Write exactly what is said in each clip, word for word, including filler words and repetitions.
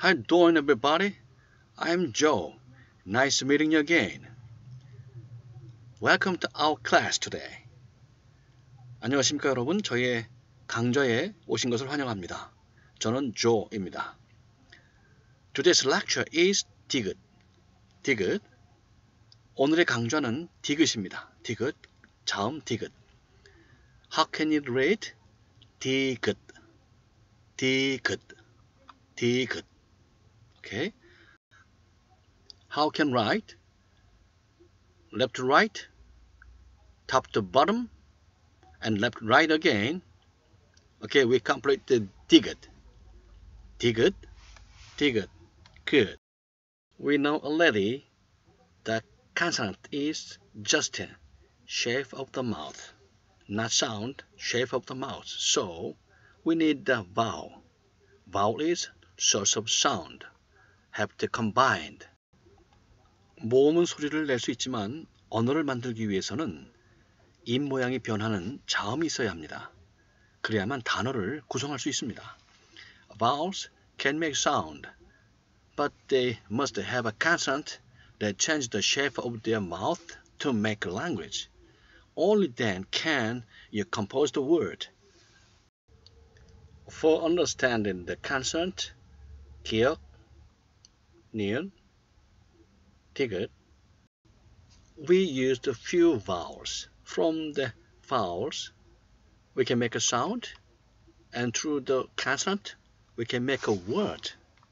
How you doing, everybody? I'm Joe. Nice meeting you again. Welcome to our class today. 안녕하십니까 여러분? 저희의 강좌에 오신 것을 환영합니다. 저는 조입니다. Today's lecture is 디귿. 디귿. 오늘의 강좌는 디귿입니다. 디귿. 자음 디귿. How can you read? 디귿. 디귿. 디귿. Okay. How can write? Left to right, top to bottom, and left right again. Okay, we complete the 디귿. 디귿. 디귿. Good. We know already that consonant is just a shape of the mouth, not sound, shape of the mouth. So we need the vowel. Vowel is source of sound. Have to combined. 모음은 소리를 낼 수 있지만 언어를 만들기 위해서는 입 모양이 변하는 자음이 있어야 합니다. 그래야만 단어를 구성할 수 있습니다. Vowels can make sound, but they must have a consonant that changes the shape of their mouth to make a language. Only then can you compose the word. For understanding the consonant, 기억, 니은, 디귿, we used a few vowels. From the vowels, we can make a sound, and through the consonant, we can make a word.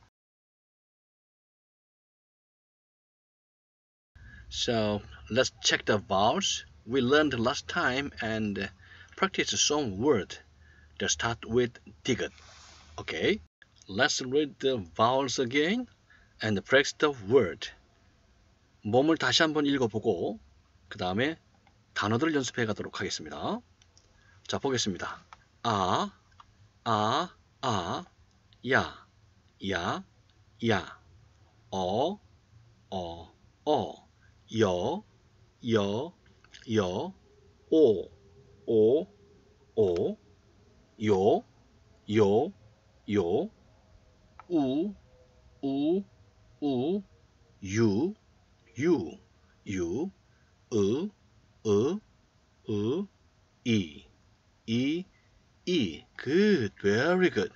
So let's check the vowels we learned last time and practice some word that start with 디귿. Okay, let's read the vowels again and practice the word. 몸을 다시 한번 읽어보고 그 다음에 단어들을 연습해 가도록 하겠습니다. 자, 보겠습니다. 아, 아, 아, 야, 야, 야, 어, 어, 어, 여, 여, 여, 오, 오, 오, 요, 요, 요, 우, 우, 우, 유, 유, 유, 으, 으, 으, 이, 이, 이. Good, very good.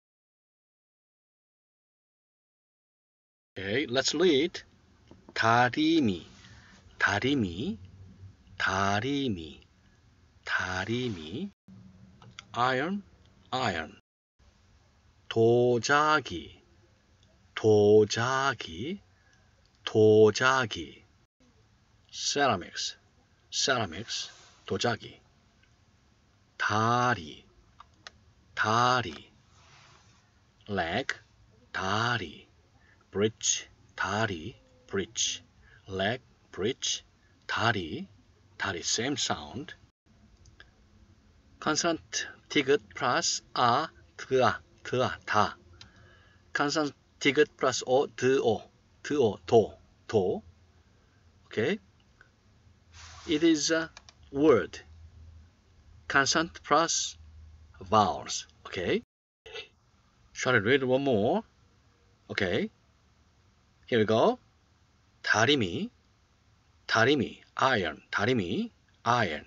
Okay, let's read. 다리미, 다리미, 다리미, 다리미. Iron, iron. 도자기, 도자기, 도자기. Ceramics, ceramics, 도자기. 다리, 다리. leg, 다리. bridge, 다리, bridge. leg, bridge, 다리, 다리. Same sound. consonant 디귿 plus 아, 드아, 드아, 다. consonant 디귿 plus 오, 드오, 드오, 도, 도. Okay. It is a word. Consonant plus vowels. Okay. Shall I read one more? Okay. Here we go. 다리미, 다리미, iron, 다리미, iron.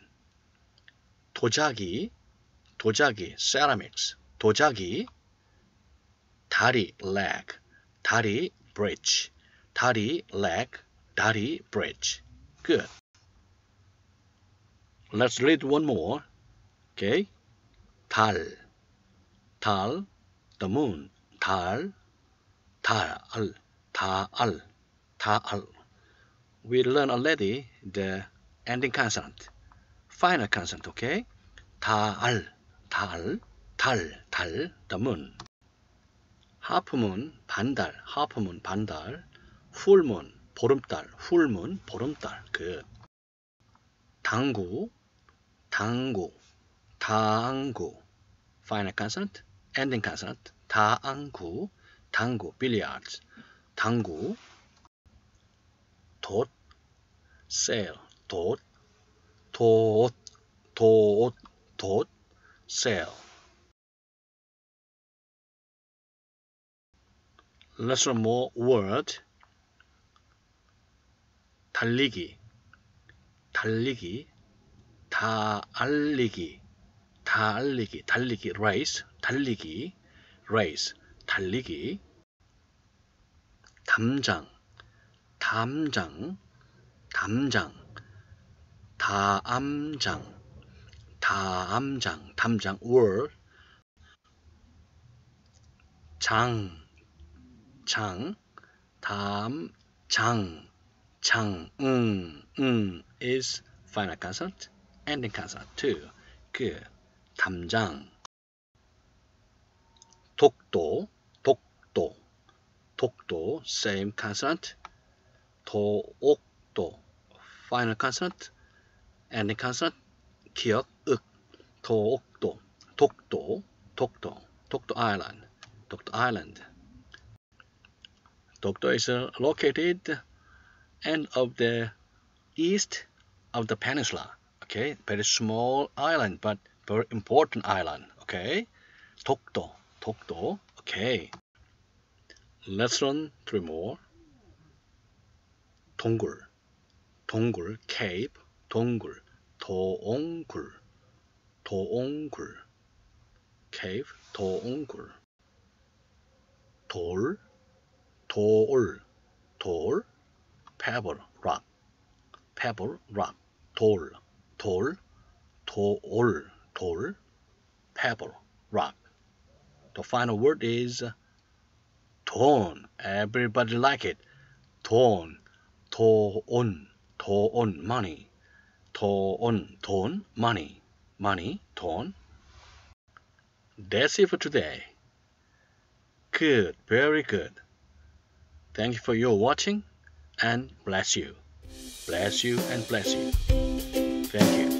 도자기, 도자기, ceramics, 도자기. 다리, leg, 다리, bridge, 다리, leg, 다리, bridge. Good. Let's read one more. Okay. 달, 달, the moon. 달, 달, 달, 달. We learned already the ending consonant, final consonant. Okay. 달, 달, 달, 달, the moon. half moon, 반달, half moon, 반달. full moon, 보름달, full moon, 보름달. Good. 당구, 당구, 당구. Final consonant, ending consonant. 당구, 당구, billiards. 당구. 돛, sail, 돛, 돛, 돛, 돛, sail. Let's learn more word. 달리기, 달리기, 달리기, 달리기, 달리기, race, 달리기, race, 달리기. 담장, 담장, 담장, 다암장, 다암장, 담장, word. 장, 장, 담, 장, 장, 음, 음 is final consonant, ending consonant too. Good. 담장. 독도, 독도, 독도, same consonant. 도옥도, final consonant, ending consonant. 기억, 윽, 도옥도, 독도, 독도, 독도 Island, 독도 Island. Dokdo is uh, located end of the east of the peninsula. Okay, very small island, but very important island. Okay, Dokdo, Dokdo. Okay, let's run three more. 동굴, 동굴, cave, 동굴, 도옹굴, 도옹굴, cave, 도옹굴. 돌, 돌, 돌, pebble, rock, pebble, rock, 돌, 돌, 돌, 돌, pebble, rock. The final word is 돈. Everybody like it. 돈, 돈, 돈, money. 돈, 돈, money, money, 돈. That's it for today. Good, very good. Thank you for your watching and bless you. Bless you and bless you. Thank you.